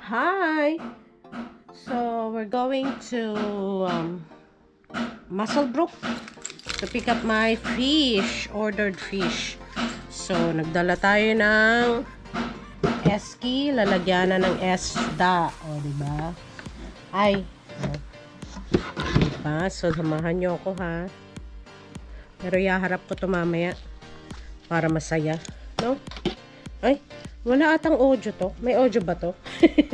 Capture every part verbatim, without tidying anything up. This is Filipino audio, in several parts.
Hi! So, we're going to um, Musselbrook to pick up my fish, ordered fish. So, nagdala tayo ng eski, lalagyanan ng esda. O, diba? Ay! Diba? So, samahan nyo ako, ha? Pero ihaharap ko to mamaya para masaya. No? Ay! Wala atang audio to. May audio ba to?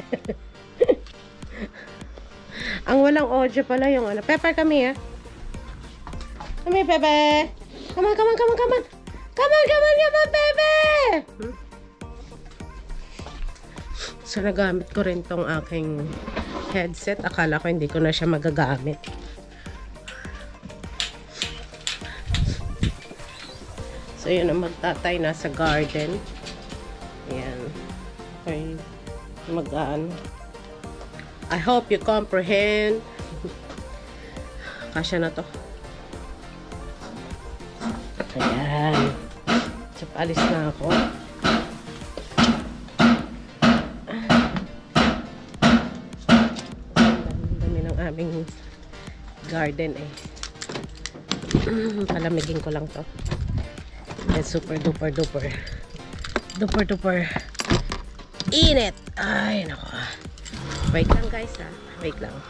Ang walang audio pala yung ano. Pepper, kami ha. Kami, Pepe. Come on, come on, come on, come on. Come on, come on, come on, Pepe. Hmm? So, nagamit ko rin tong aking headset. Akala ko hindi ko na siya magagamit. So, yun ang magtatay nasa garden. Ayan. Okay. Mag-aan. I hope you comprehend. Kasya na to. Ayan. So, alis na ako. Ang dami ng aming garden eh. Palamigin ko lang to. And super duper duper. Duper duper. Init. Ay, nako. Wait lang guys ha. Wait lang.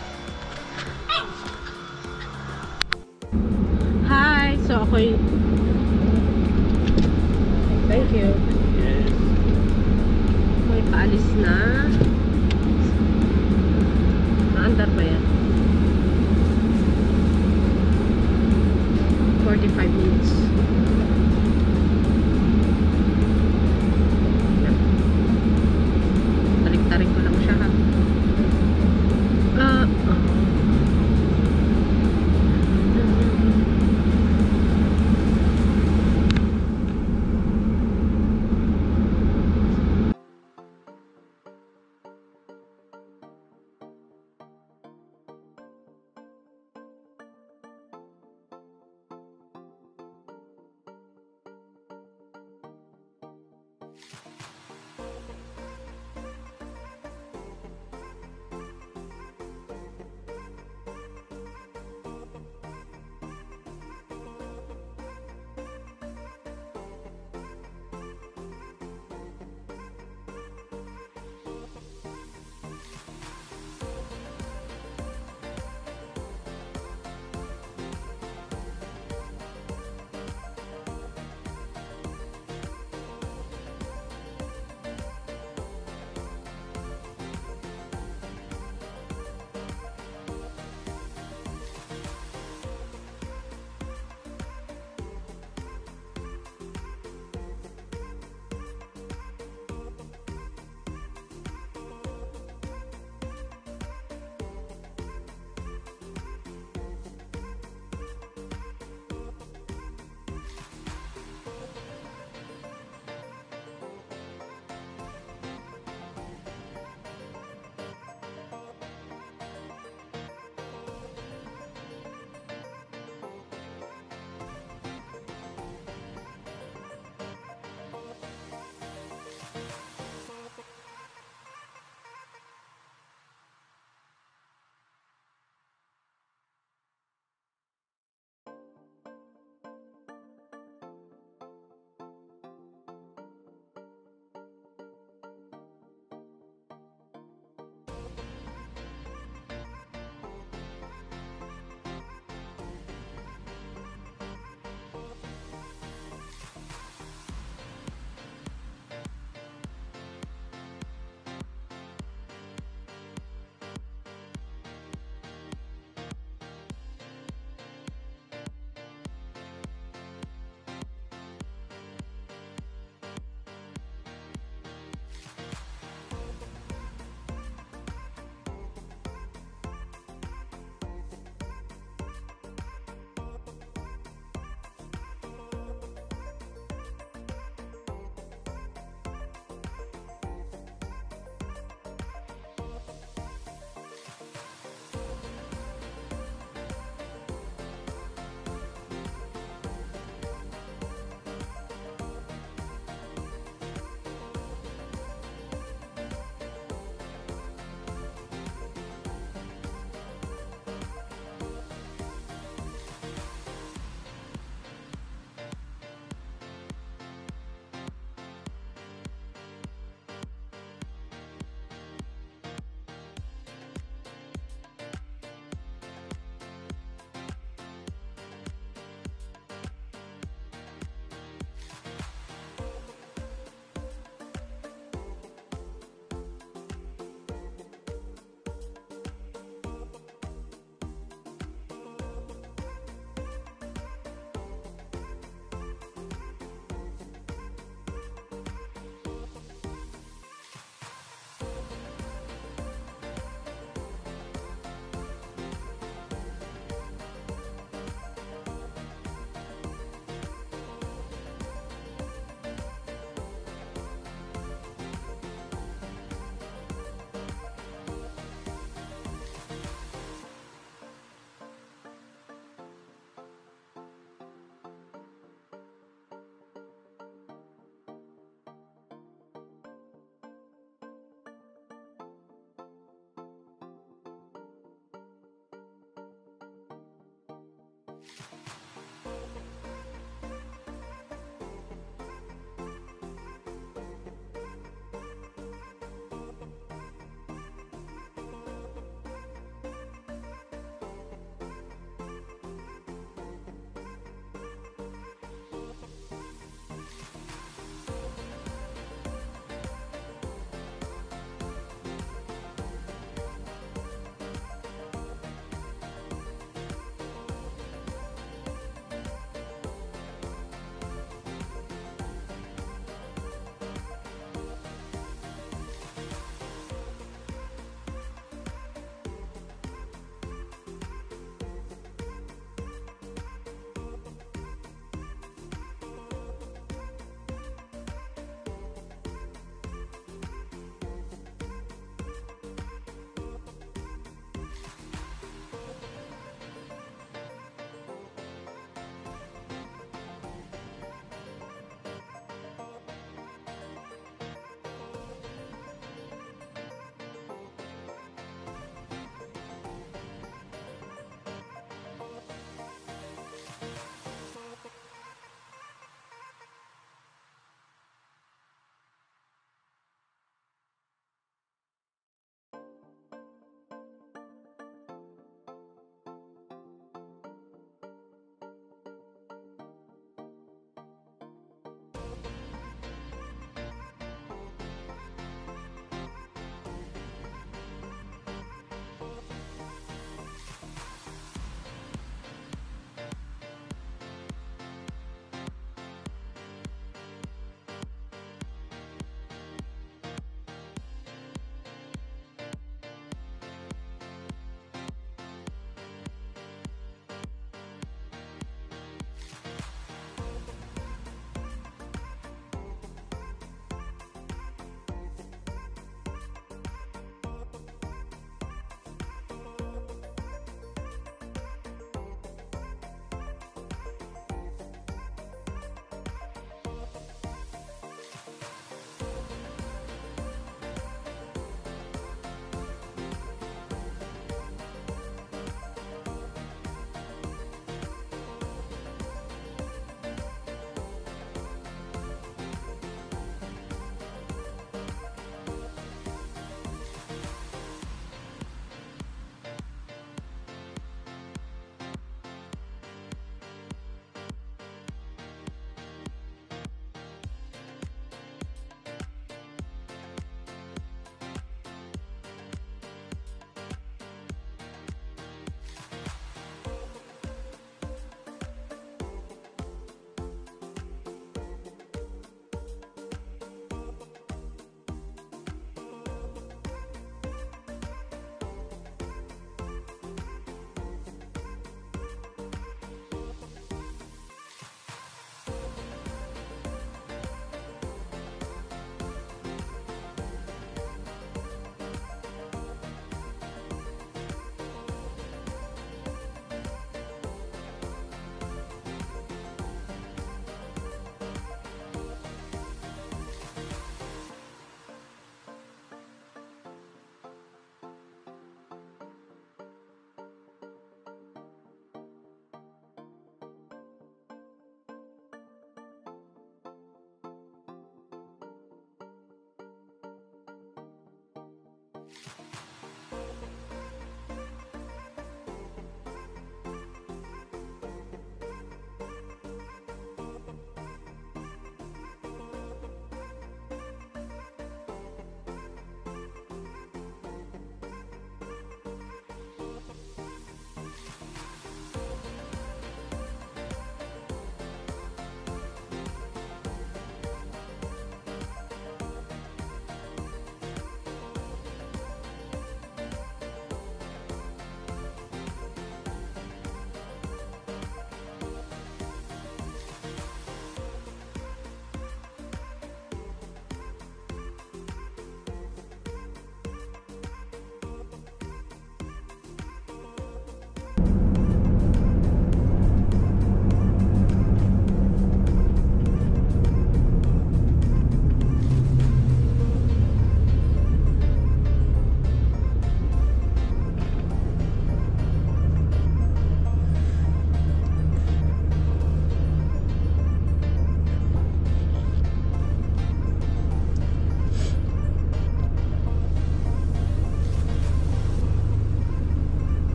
Hi! So ako'y thank you. Yes. Ako'y paalis na. Naandar ba yan? forty-five minutes. Tarik-tarik ko lang siya ha. Uh, oh.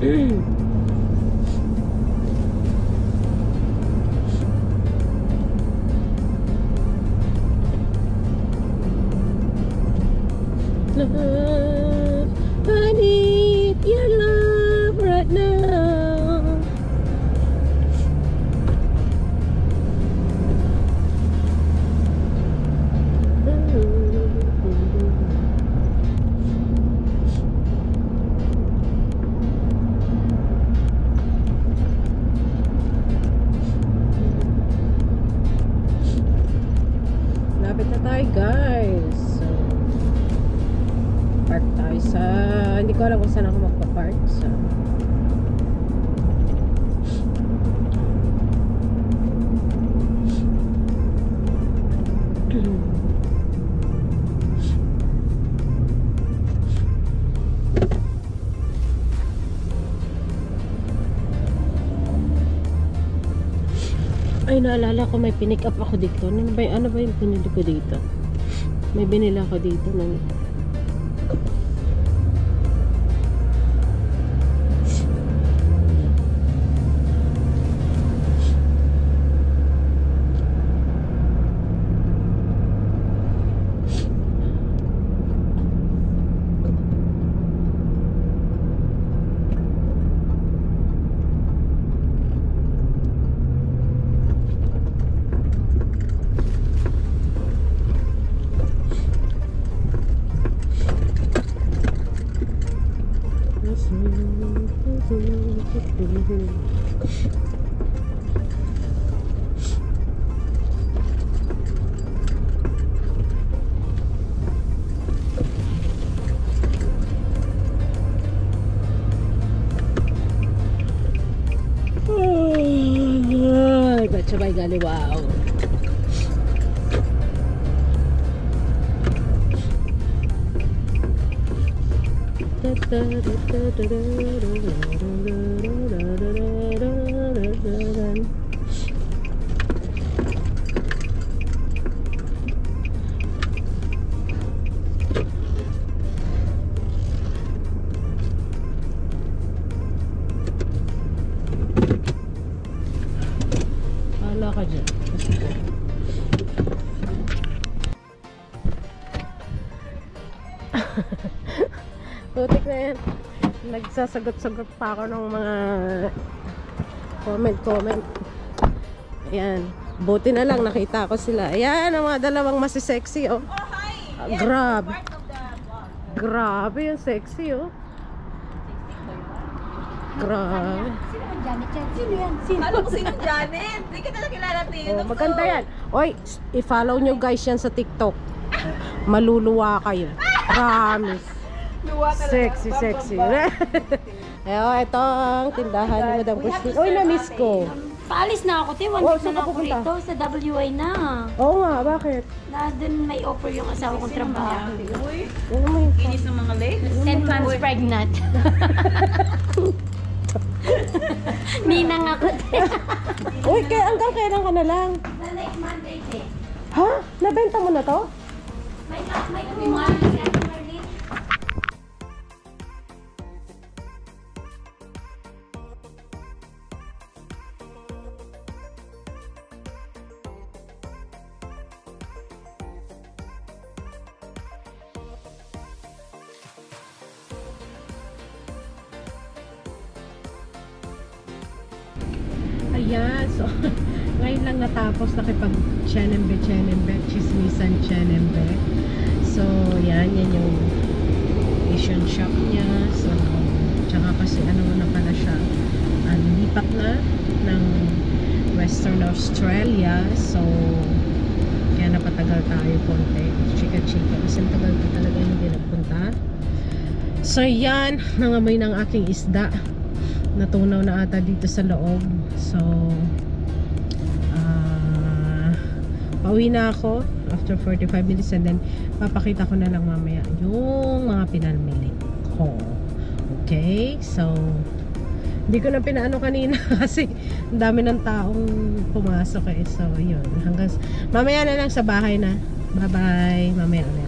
Love, I need your love right now. Lapit na tayo, guys. So, park tayo sa, hindi ko alam kung saan ako magpa-park sa ay, naalala ko, may pinick up ako dito. Ano ba, ano ba yung pinili ko dito? May binila ako dito ng ay, ba't siya ba'y galiwaw? Hala ka dyan. Putik na yan. Nagsasagot-sagot pa ako ng mga comment-comment. Ayan. Buti na lang nakita ko sila. Ayan, ang mga dalawang masisexy, oh. Uh, grab. Grabe yung sexy, oh. Grabe. Sino ang Janet yan? Sino yan? Sino? Alam ko sinong Janet. Hindi ka na kilala tingin. Oh, maganda yan. Oy, i-follow nyo guys yan sa TikTok. Maluluwa kayo. Promise. Sexy, sexy. Ayo, ito ang tindahan ni Madam Christine. Oy, na-miss ko. Paalis na ako, te. One Oh, week saan na ka ako pupunta? rito sa W I na. Oo nga, bakit? Na dun may offer yung asawa kong trabaho. Uy, Oo mo yun. inis ng mga legs. ten months pregnant. Ninang ako, te. Uy, kaya hanggang kailan ka na lang? The next Monday, te. Ha? Nabenta mo na to? May may kumari. Ayan, so ngayon lang natapos nakipag-chenembe, chenembe, chismisan, chenembe. So, yan, yan yung Asian shop niya. So, tsaka kasi ano na pala siya, uh, lipat na ng Western Australia. So, kaya napatagal tayo konti. Chika-chika. Kasi tagal ko talaga hindi nagpunta. So, yan, nangamoy ng aking isda. Natunaw na ata dito sa loob. So uh, pauwi na ako after forty-five minutes and then papakita ko na lang mamaya yung mga pinamili ko. Okay, so hindi ko na pinaano kanina kasi ang dami ng taong pumasok eh. So yun, hanggang mamaya na lang sa bahay na. Bye bye, mamaya ulit.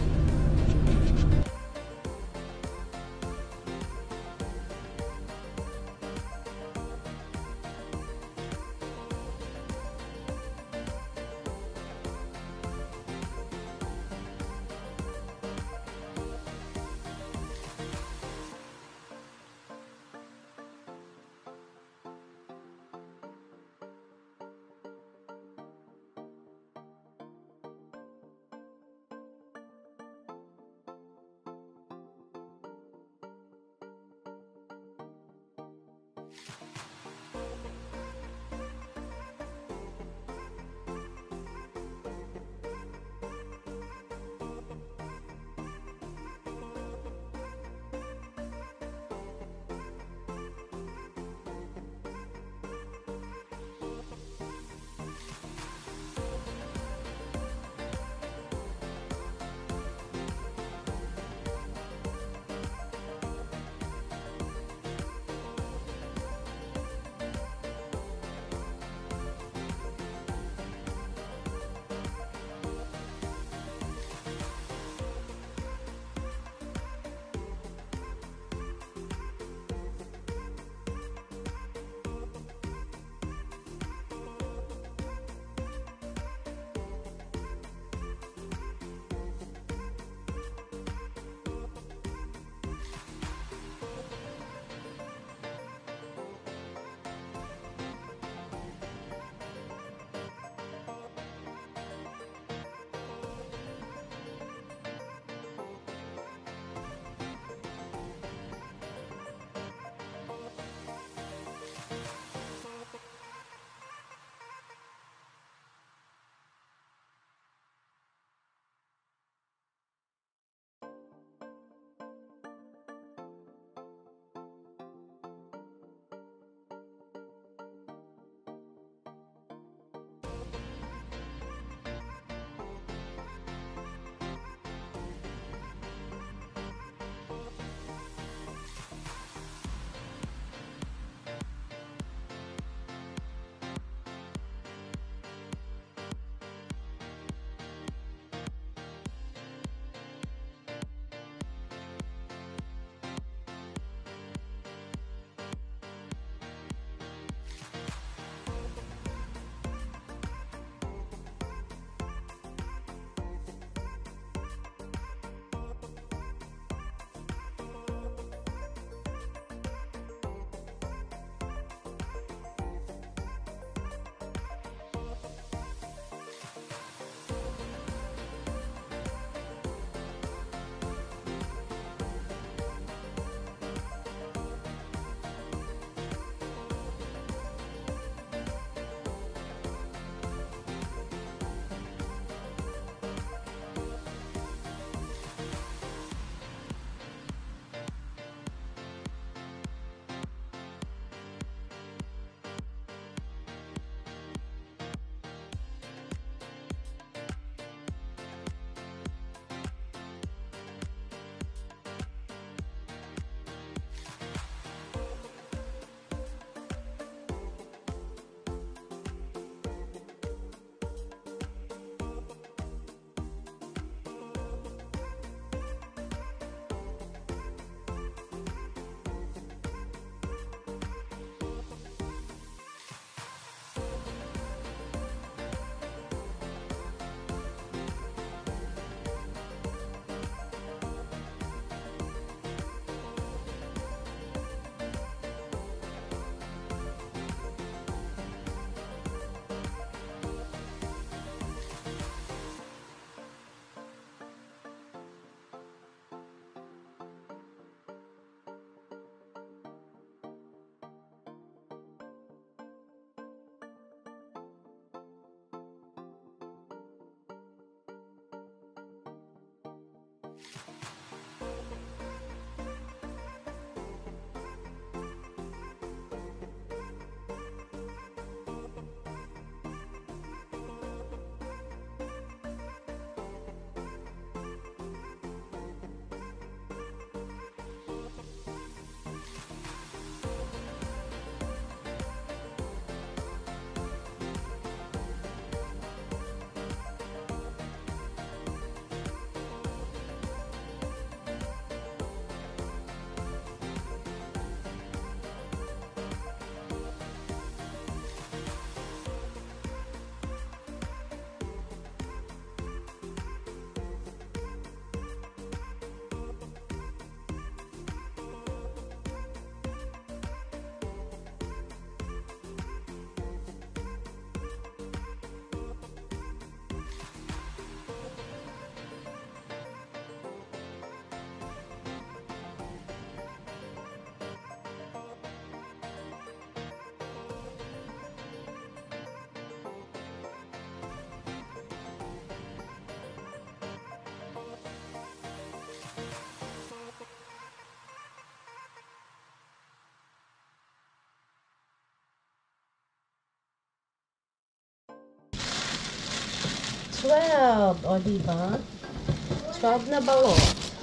twelve. O, diba? twelve na balot.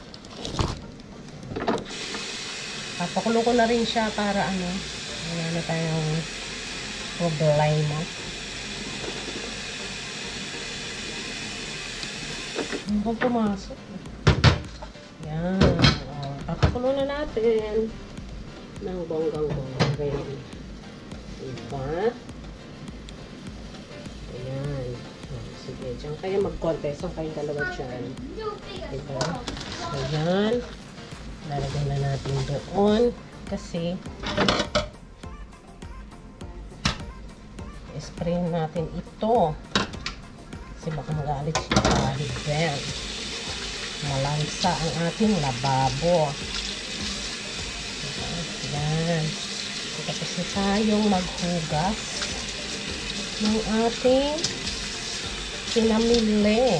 Papakulo ko na rin siya para ano, wala na tayong problema. Ano kung pumasok? Yan. O, papakulo na natin ng bonggang-bonggang. Diba? Ayan. O, sige, dyan kayo mag-contest ang kayong dalawa dyan. Diba? Ayan. Lalagyan na natin doon kasi spray natin ito kasi baka magalit siya kahit then malansa ang ating lababo. Yan. Tapos na tayong maghugas ng ating pinamili.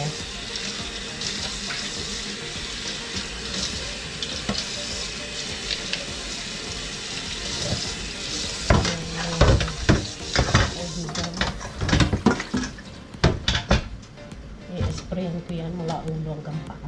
I-sprayan ko yan mula ulo hanggang paa.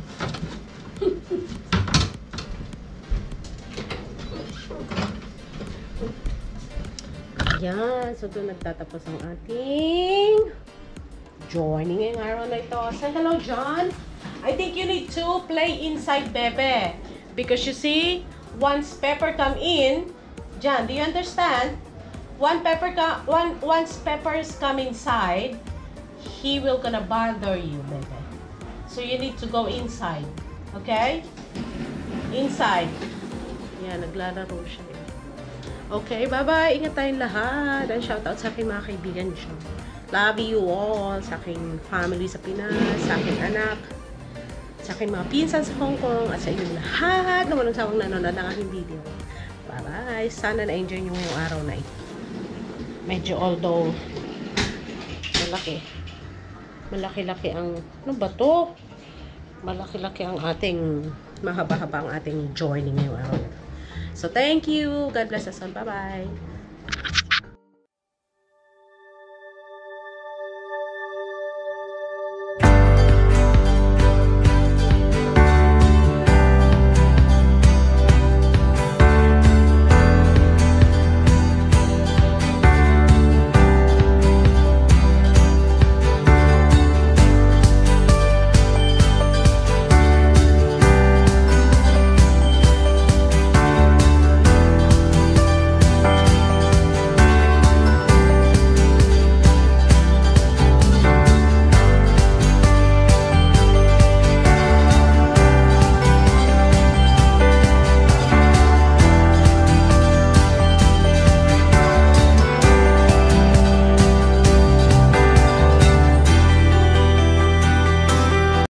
Yan. So, doon nagtatapos ang ating joining ngayong araw na ito. Say hello, John. I think you need to play inside, Bebe. Because you see, once Pepper come in, John, do you understand? One pepper ka, one once Peppers come inside, he will gonna bother you, Bebe. So you need to go inside. Okay? Inside. Yan, naglalaro siya. Okay, bye-bye. Ingat tayong lahat. And shoutout sa aking mga kaibigan niyo. Love you all. Sa aking family sa Pinas, sa aking anak, sa aking mga pinsan sa Hong Kong, at sa inyong lahat na walang sawang nanonood ng aking video. Bye-bye. Sana na-enjoy niyo yung araw na ito. Medyo although malaki. Malaki-laki ang, ano ba to? Malaki-laki ang ating, mahaba-haba ang ating joining ngayong araw. So, thank you. God bless us all. Bye-bye.